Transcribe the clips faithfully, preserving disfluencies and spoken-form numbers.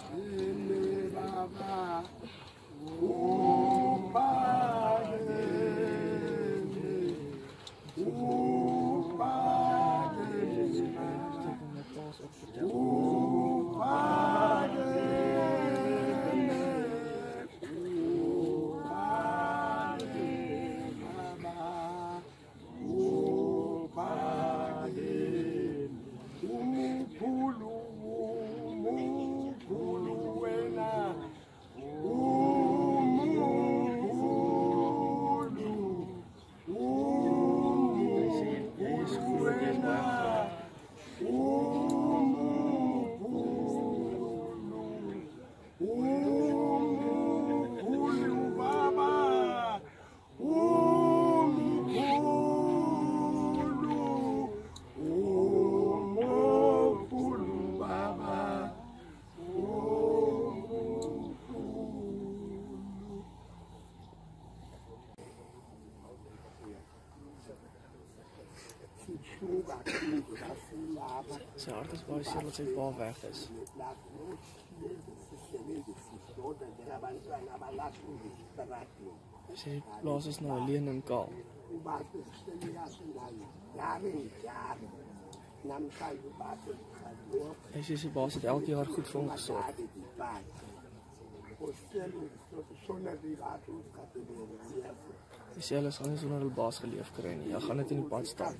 Sy hart is baie seer dat sy pa weg is. Sy plaas is nou alleen en kaal. Hy sê sy baas het elke jaar goed vir hom gesorg. Hy sê hulle sal nie sonder hulle baas geleef kry nie. Hy gaan net in die pad staan.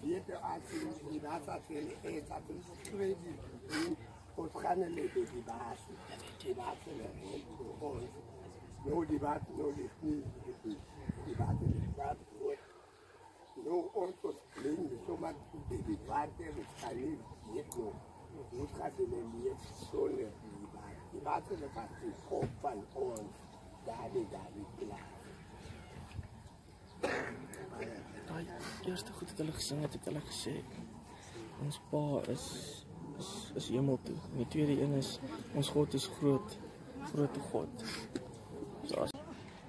Die eerste goed het hulle gesing het, het hulle gesê ons pa is, is, is hemel toe. En die tweede een is ons God is groot, grote God. So as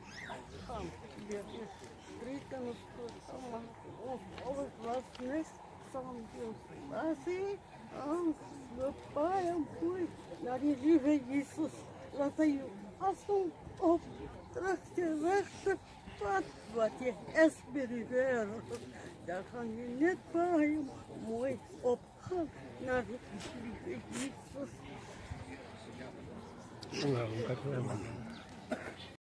ja, die lieve Jesus, laat hy jou afstand op terug die rechte pad wat jy is by die wereld. Daar gaan jy net baie mooi opgaan na die lieve Jesus. Wow, kijk maar.